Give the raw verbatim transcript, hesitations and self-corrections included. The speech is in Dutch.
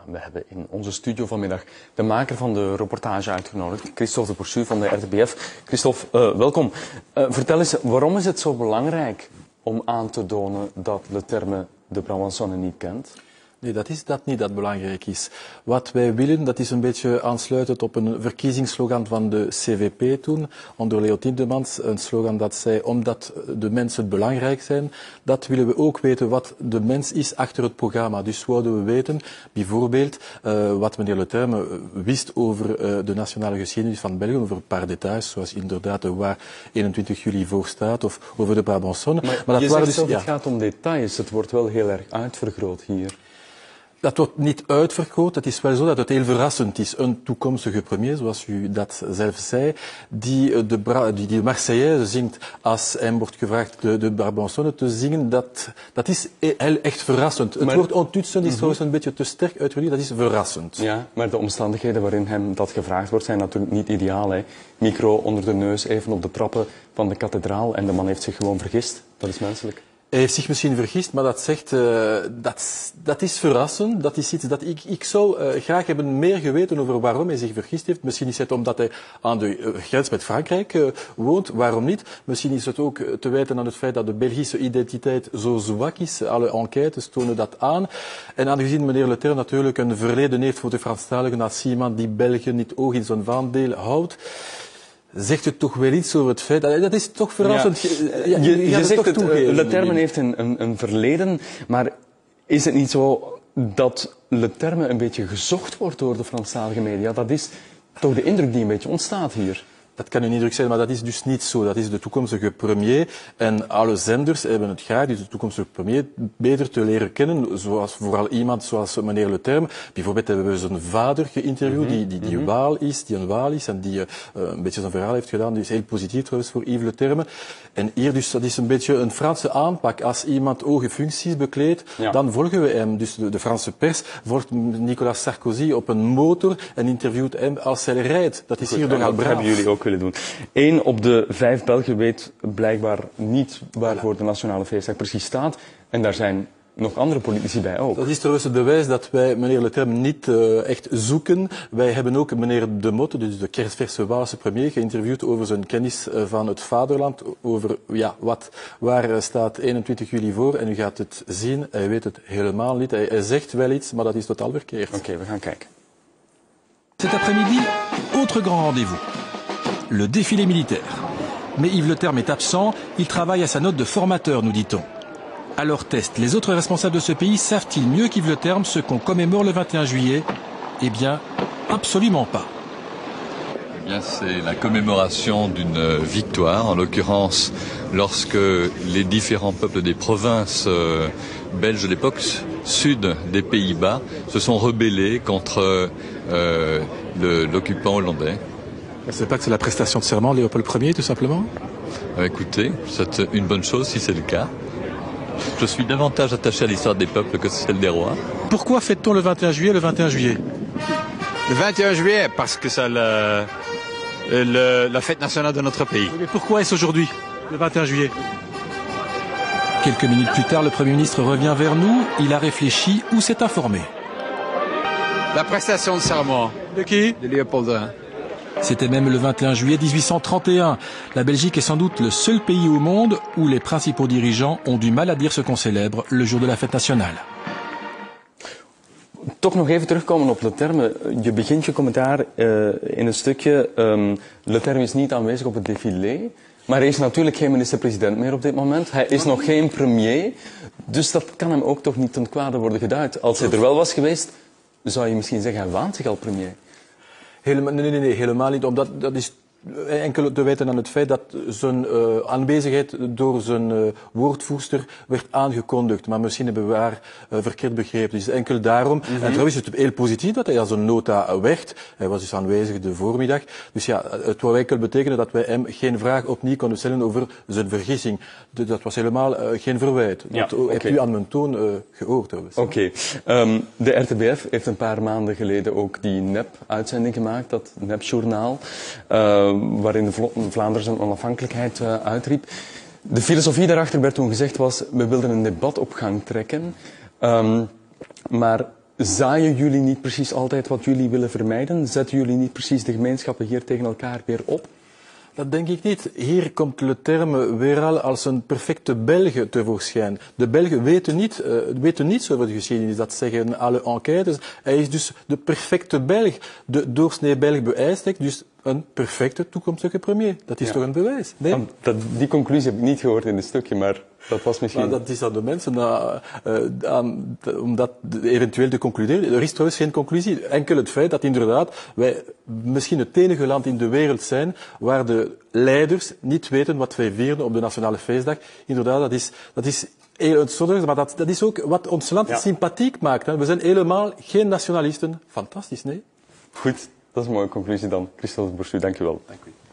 we hebben in onze studio vanmiddag de maker van de reportage uitgenodigd, Christophe de Poursuit van de R T B F. Christophe, uh, welkom. Uh, vertel eens, waarom is het zo belangrijk om aan te tonen dat Leterme de Brabançonne niet kent? Nee, dat is dat niet dat belangrijk is. Wat wij willen, dat is een beetje aansluitend op een verkiezingsslogan van de C V P toen, onder Leo Tindemans. Een slogan dat zei, omdat de mensen belangrijk zijn, dat willen we ook weten wat de mens is achter het programma. Dus wouden we weten, bijvoorbeeld, uh, wat meneer Leterme wist over uh, de nationale geschiedenis van België, over een paar details, zoals inderdaad waar eenentwintig juli voor staat, of over de Brabançonne. Maar, maar dat je waren zegt dus, zelf, ja. het gaat om details, het wordt wel heel erg uitvergroot hier. Dat wordt niet uitvergroot. Het is wel zo dat het heel verrassend is. Een toekomstige premier, zoals u dat zelf zei, die de, Bra die, die Marseillaise zingt als hem wordt gevraagd de, de Brabançonne te zingen. Dat, dat is heel echt verrassend. Het maar, woord ontutsen is trouwens mm-hmm. een beetje te sterk uitgedrukt. Dat is verrassend. Ja, maar de omstandigheden waarin hem dat gevraagd wordt zijn natuurlijk niet ideaal. Hè. Micro onder de neus, even op de trappen van de kathedraal en de man heeft zich gewoon vergist. Dat is menselijk. Hij heeft zich misschien vergist, maar dat zegt, uh, dat, dat is verrassend. Dat is iets dat ik, ik zou uh, graag hebben meer geweten over waarom hij zich vergist heeft. Misschien is het omdat hij aan de uh, grens met Frankrijk uh, woont. Waarom niet? Misschien is het ook te wijten aan het feit dat de Belgische identiteit zo zwak is. Alle enquêtes tonen dat aan. En aangezien meneer Leterme natuurlijk een verleden heeft voor de Franstaligen als iemand die België niet oog in zijn vaandeel houdt, zegt het toch wel iets over het feit dat, dat is toch verrassend. Ja. Ja, je, je, je het zegt toch het, uh, Leterme heeft een, een, een verleden, maar is het niet zo dat Leterme een beetje gezocht wordt door de Franstalige media? Dat is toch de indruk die een beetje ontstaat hier. Dat kan een indruk zijn, maar dat is dus niet zo. Dat is de toekomstige premier. En alle zenders hebben het graag, dus de toekomstige premier, beter te leren kennen. Zoals vooral iemand zoals meneer Leterme. Bijvoorbeeld hebben we zijn vader geïnterviewd, mm-hmm. die, die, die mm-hmm. Waal is, die een Waal is en die uh, een beetje zijn verhaal heeft gedaan. Die is heel positief trouwens voor Yves Leterme. En hier dus, dat is een beetje een Franse aanpak. Als iemand hoge functies bekleedt, ja. dan volgen we hem. Dus de, de Franse pers volgt Nicolas Sarkozy op een motor en interviewt hem als hij rijdt. Dat is Goed, hier nogal braaf. braaf. Hebben jullie ook willen doen. Eén op de vijf Belgen weet blijkbaar niet waarvoor de Nationale Feestdag precies staat. En daar zijn nog andere politici bij ook. Dat is trouwens het bewijs dat wij meneer Leterme niet uh, echt zoeken. Wij hebben ook meneer De Motte, dus de kerstverse Waalse premier, geïnterviewd over zijn kennis uh, van het vaderland. Over ja, wat, waar uh, staat eenentwintig juli voor. En u gaat het zien, hij weet het helemaal niet. Hij, hij zegt wel iets, maar dat is totaal verkeerd. Oké, okay, we gaan kijken. Cet après-midi, autre grand rendez-vous. Le défilé militaire. Mais Yves Leterme est absent, il travaille à sa note de formateur, nous dit-on. À leur test, les autres responsables de ce pays savent-ils mieux qu'Yves Leterme ce qu'on commémore le vingt et un juillet? Eh bien, absolument pas. Eh bien, c'est la commémoration d'une victoire, en l'occurrence lorsque les différents peuples des provinces euh, belges de l'époque, sud des Pays-Bas, se sont rebellés contre euh, l'occupant hollandais. C'est pas que c'est la prestation de serment de Léopold Ier, tout simplement? euh, Écoutez, c'est une bonne chose si c'est le cas. Je suis davantage attaché à l'histoire des peuples que celle des rois. Pourquoi fête-t-on le vingt et un juillet le vingt et un juillet? Le vingt et un juillet, parce que c'est le, le, la fête nationale de notre pays. Mais pourquoi est-ce aujourd'hui, le vingt et un juillet? Quelques minutes plus tard, le Premier ministre revient vers nous. Il a réfléchi ou s'est informé. La prestation de serment. De qui? De Léopold Ier. C'était même le vingt et un juillet mille huit cent trente et un. La Belgique est sans doute le seul pays au monde où les principaux dirigeants ont du mal à dire ce qu'on célèbre le jour de la fête nationale. Toch nog even terugkomen op Leterme. Je begint je commentaar uh, in een stukje. Um, Leterme is niet aanwezig op het défilé. Maar hij is natuurlijk geen minister-president meer op dit moment. Hij is nog geen premier. Dus dat kan hem ook toch niet ten kwade worden geduid. Als hij er wel was geweest, zou je misschien zeggen, hij waant zich al premier. Helemaal, nee, nee, nee, helemaal niet. Omdat dat is enkel te wijten aan het feit dat zijn uh, aanwezigheid door zijn uh, woordvoerster werd aangekondigd. Maar misschien hebben we haar uh, verkeerd begrepen. Dus enkel daarom. Mm-hmm. En trouwens is het heel positief dat hij als een nota werd. Hij was dus aanwezig de voormiddag. Dus ja, het wou enkel betekenen dat wij hem geen vraag opnieuw konden stellen over zijn vergissing. Dus dat was helemaal uh, geen verwijt. Dat ja, okay. heb u aan mijn toon uh, gehoord trouwens. Oké. Okay. Um, de R T B F heeft een paar maanden geleden ook die nep-uitzending gemaakt, dat nep-journaal. Uh, waarin de Vlaanderen zijn onafhankelijkheid uh, uitriep. De filosofie daarachter werd toen gezegd was, we wilden een debat op gang trekken. Um, maar zaaien jullie niet precies altijd wat jullie willen vermijden? Zetten jullie niet precies de gemeenschappen hier tegen elkaar weer op? Dat denk ik niet. Hier komt Le Terme weer al als een perfecte Belg tevoorschijn. De Belgen weten, niet, uh, weten niets over de geschiedenis, dat zeggen alle enquêtes. Hij is dus de perfecte Belg. De doorsnee Belg beëist dus een perfecte toekomstige premier. Dat is ja. toch een bewijs? Nee? Dat, die conclusie heb ik niet gehoord in het stukje, maar dat was misschien... Maar dat is aan de mensen uh, uh, aan, om dat eventueel te concluderen. Er is trouwens geen conclusie. Enkel het feit dat inderdaad wij misschien het enige land in de wereld zijn waar de leiders niet weten wat wij vieren op de Nationale Feestdag. Inderdaad, dat is... Dat is heel zonnig, maar dat, dat is ook wat ons land ja. sympathiek maakt. Hè. We zijn helemaal geen nationalisten. Fantastisch, nee? Goed, dat is een mooie conclusie dan. Christophe Boursu, dank je wel. Dank u.